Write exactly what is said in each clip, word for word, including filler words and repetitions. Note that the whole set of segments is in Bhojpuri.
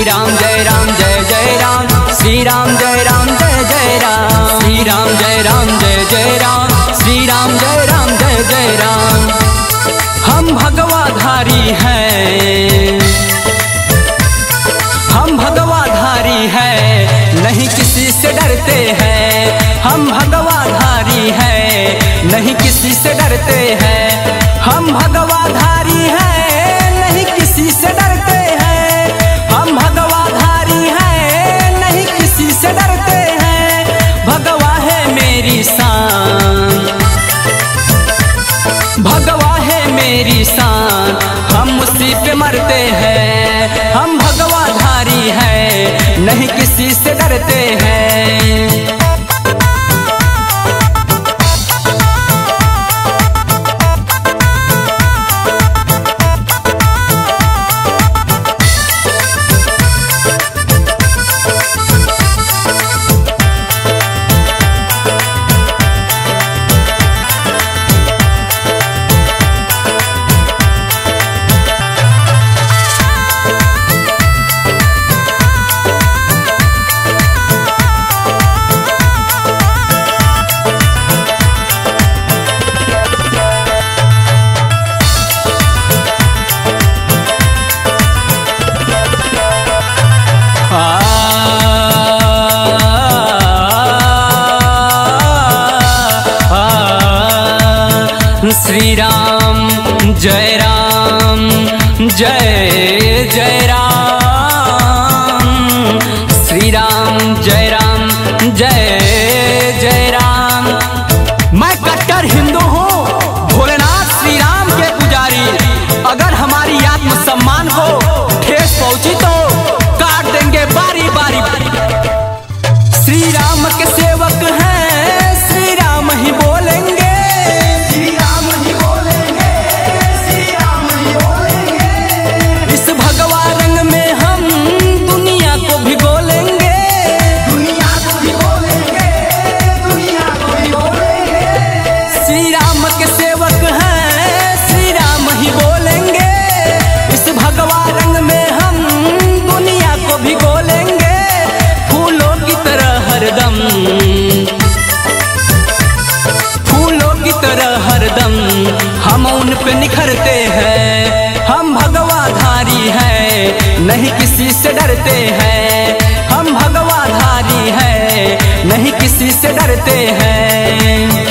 राम जय राम जय जय राम, श्री राम जय राम जय जय राम, श्री राम जय राम जय जय राम, श्री राम जय राम जय जय राम। हम भगवाधारी हैं, हम भगवाधारी हैं, नहीं किसी से डरते हैं। हम भगवाधारी हैं, नहीं किसी से डरते हैं। हम भगवाधारी हैं, नहीं किसी से डरते हैं। हम भगवाधारी हैं, नहीं किसी से डरते हैं। भगवा है मेरी शान, भगवा है मेरी शान, हम उसी पे मरते हैं। हम भगवाधारी हैं, नहीं किसी से डरते हैं। श्री राम जय राम जय जय राम, श्री राम जय राम जय जय राम। मैं कट्टर हिंदू हूँ, भोलेनाथ श्री राम के पुजारी। अगर हमारी आत्म सम्मान को ठेस पहुंची तो काट देंगे बारी बारी। श्री राम के सेवक हैं, श्री राम ही बोलेंगे, फूलों की तरह हरदम हम उन पे निखरते हैं। हम भगवाधारी हैं, नहीं किसी से डरते हैं। हम भगवाधारी हैं, नहीं किसी से डरते हैं।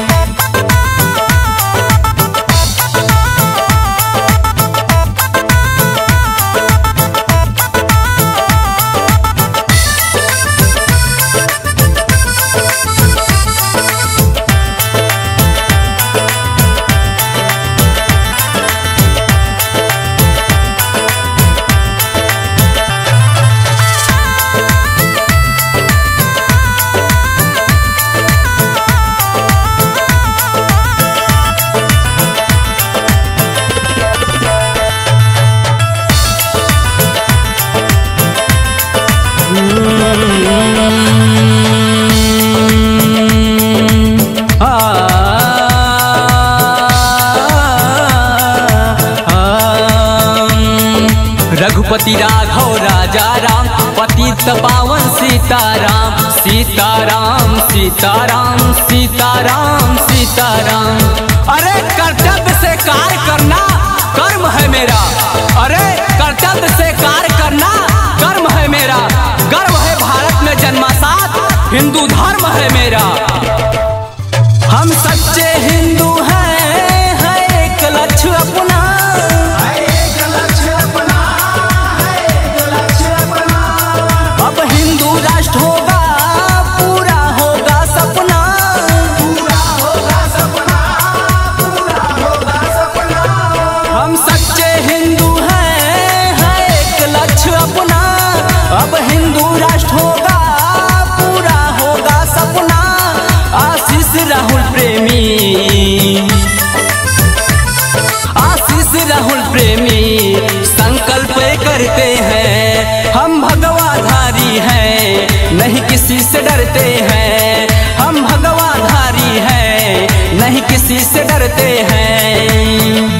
रघुपति राघव राजा राम, पतित पावन सीताराम, सीताराम सीताराम सीताराम सीताराम। अरे कर्तव्य से कार्य करना कर्म है मेरा, अरे कर्तव्य से कार्य करना कर्म है मेरा। गर्व है भारत में जन्मा साथ, हिंदू धर्म है मेरा। हम सच्चे हिंदू हैं, है एक लक्ष्य अपना, अब हिंदू राष्ट्र होगा, पूरा होगा सपना, पूरा होगा सपना, पूरा होगा सपना। हम सच्चे हिंदू हैं, है एक लक्ष्य अपना, अब हिंदू राष्ट्र होगा, पूरा होगा सपना। आशीष राहुल प्रेमी, आशीष राहुल प्रेमी संकल्प करते हैं। हम भगवाधारी हैं, नहीं किसी से डरते हैं। हम भगवाधारी हैं, नहीं किसी से डरते हैं।